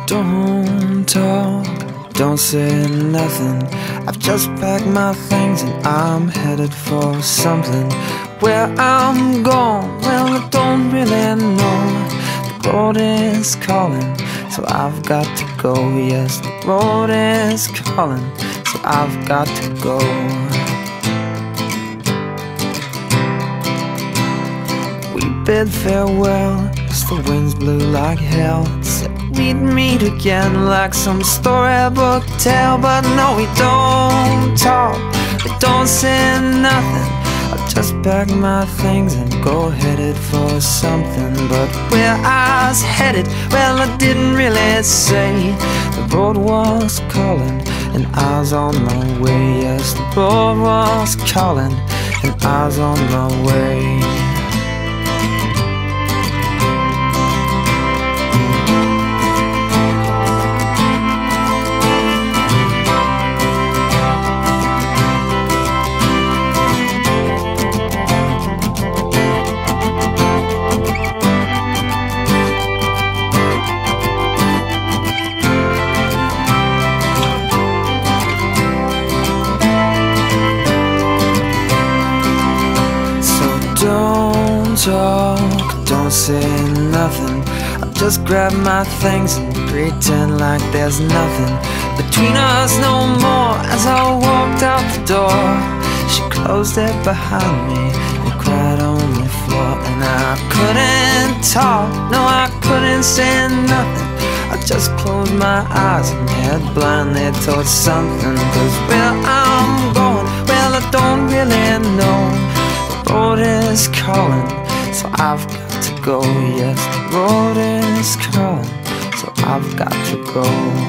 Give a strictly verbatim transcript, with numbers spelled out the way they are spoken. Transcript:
Don't talk, don't say nothing. I've just packed my things and I'm headed for something. Where I'm going, well, I don't really know. The road is calling, so I've got to go. Yes, the road is calling, so I've got to go. We bid farewell as the winds blew like hell. Said we'd meet again like some storybook tale. But no, we don't talk, we don't say nothing. I just pack my things and go headed for something. But where I was headed, well, I didn't really say. The road was calling and I was on my way. Yes, the road was calling and I was on my way. Don't talk, don't say nothing. I'll just grab my things and pretend like there's nothing between us no more. As I walked out the door, she closed it behind me and cried on the floor. And I couldn't talk, no, I couldn't say nothing. I just closed my eyes and head blindly towards something. Cause where I'm going, well, I don't really know. The road is calling, so I've got to go. Yes, the road is calling, so I've got to go.